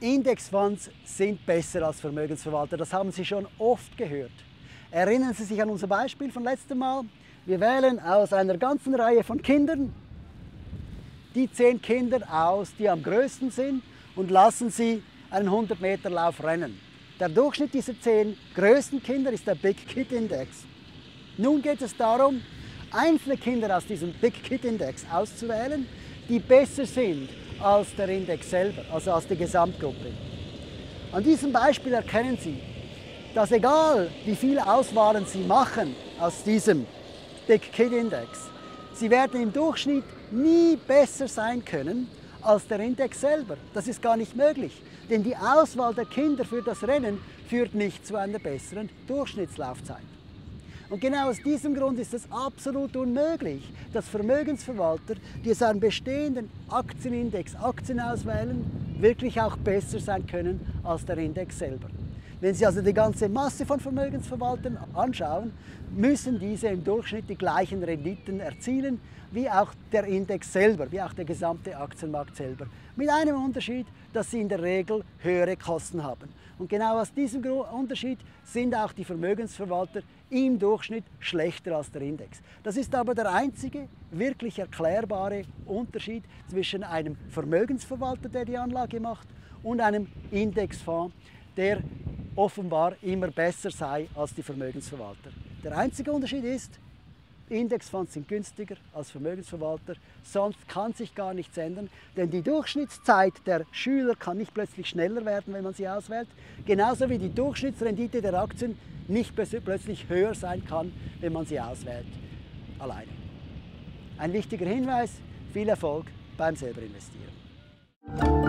Indexfonds sind besser als Vermögensverwalter, das haben Sie schon oft gehört. Erinnern Sie sich an unser Beispiel von letztem Mal? Wir wählen aus einer ganzen Reihe von Kindern die 10 Kinder aus, die am größten sind und lassen sie einen 100-Meter-Lauf rennen. Der Durchschnitt dieser 10 größten Kinder ist der Big Kid Index. Nun geht es darum, einzelne Kinder aus diesem Big Kid Index auszuwählen, die besser sind als der Index selber, also als die Gesamtgruppe. An diesem Beispiel erkennen Sie, dass egal wie viele Auswahlen Sie machen aus diesem Big Kid Index, Sie werden im Durchschnitt nie besser sein können als der Index selber. Das ist gar nicht möglich, denn die Auswahl der Kinder für das Rennen führt nicht zu einer besseren Durchschnittslaufzeit. Und genau aus diesem Grund ist es absolut unmöglich, dass Vermögensverwalter, die aus einem bestehenden Aktienindex Aktien auswählen, wirklich auch besser sein können als der Index selber. Wenn Sie also die ganze Masse von Vermögensverwaltern anschauen, müssen diese im Durchschnitt die gleichen Renditen erzielen wie auch der Index selber, wie auch der gesamte Aktienmarkt selber. Mit einem Unterschied, dass sie in der Regel höhere Kosten haben. Und genau aus diesem Unterschied sind auch die Vermögensverwalter im Durchschnitt schlechter als der Index. Das ist aber der einzige wirklich erklärbare Unterschied zwischen einem Vermögensverwalter, der die Anlage macht, und einem Indexfonds, der offenbar immer besser sei als die Vermögensverwalter. Der einzige Unterschied ist, Indexfonds sind günstiger als Vermögensverwalter, sonst kann sich gar nichts ändern, denn die Durchschnittszeit der Schüler kann nicht plötzlich schneller werden, wenn man sie auswählt, genauso wie die Durchschnittsrendite der Aktien nicht plötzlich höher sein kann, wenn man sie auswählt, alleine. Ein wichtiger Hinweis, viel Erfolg beim selber investieren.